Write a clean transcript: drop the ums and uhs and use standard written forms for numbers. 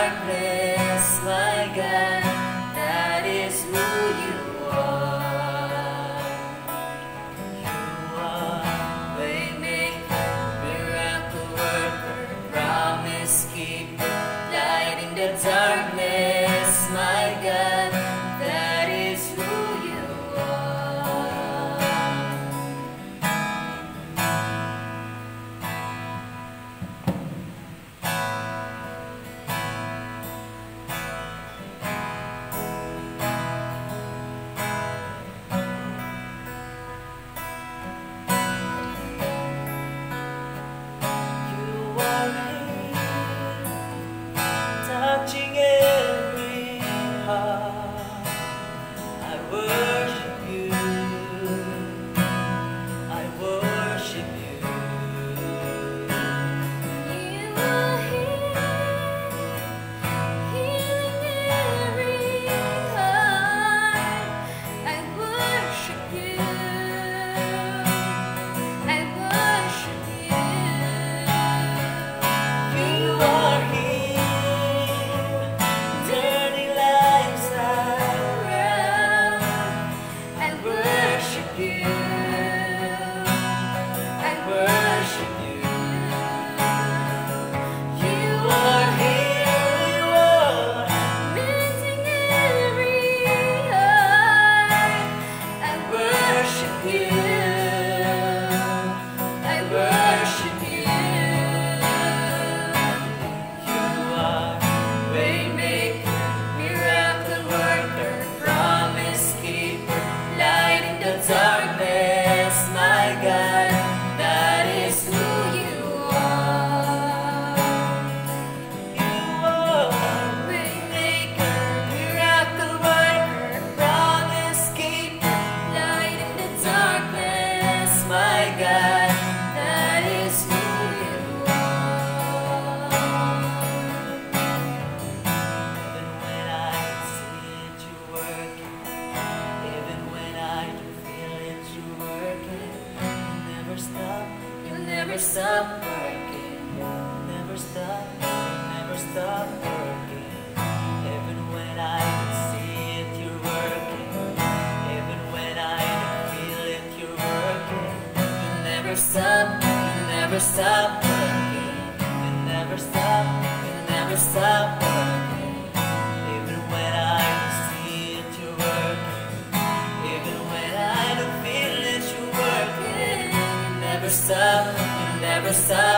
darkness, my God, that is who you are. You are waymaker, miracle worker, promise keeper, light in the darkness, my God, that is who you are. You are here, touching every heart. I worship you, I worship you. You are here, healing every heart. I worship you, I worship you. You are here, turning lives around. I worship you, I Worship you. You are here, you are. mending every heart. I Worship you, I worship you. you are waymaker, miracle worker, promise keeper, light in the darkness, my God, that is who you are. You are waymaker, miracle worker, promise keeper, Light in the darkness, my God, that is who you are. Even when I can see it, you're working. Even when I can feel it, you're working. You never stop, you never stop working. Never stop, you never stop working. Even when I can see it, you're working. Even when I can feel it, you're working. You never stop, you never stop working. You never stop, you never stop working. Even when I can see it, you're working. Even when I don't feel it, you're working. You never stop, you never stop